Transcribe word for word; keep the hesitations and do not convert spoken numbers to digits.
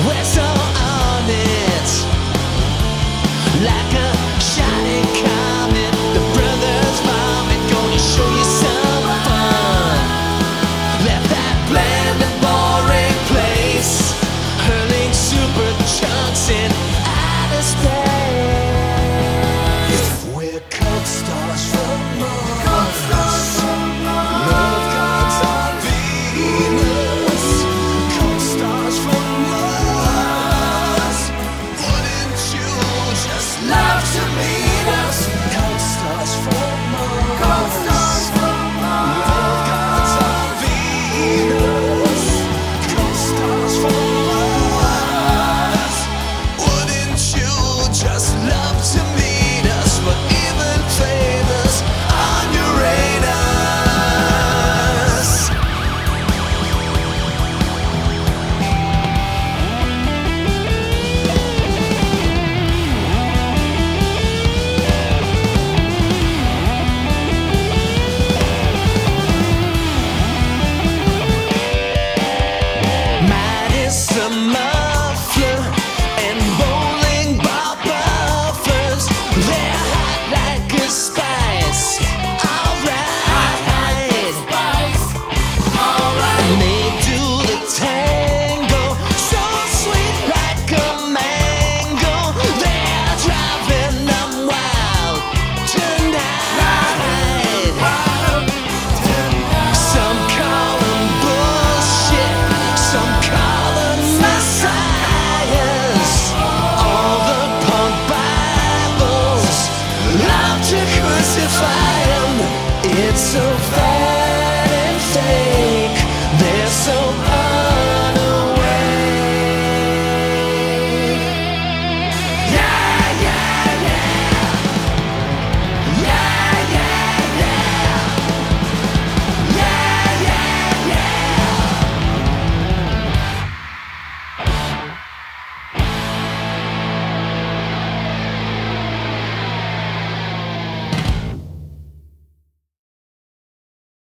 We're so on it, like a shining comet. The brothers vomit, gonna show you some fun. Left that bland and boring place, hurling super chunks in outer space. If we're cult stars from Mars, cult stars from Mars, love gods on Venus, cult stars from Mars. Wouldn't you just love to meet us? Cult stars from Mars, cult stars from Mars, love gods on Venus, cult stars from Mars. Wouldn't you just love to meet us? We're even famous on Uranus. Midas the muffler and bowling ball buffers, they're hot like a spice. Alright, alright. They do the tango, so sweet like a mango. They're driving them wild tonight. Some call them bullshit, some call them messiahs. All the punk Bibles love to crucify them. It's so fat and fake, they're so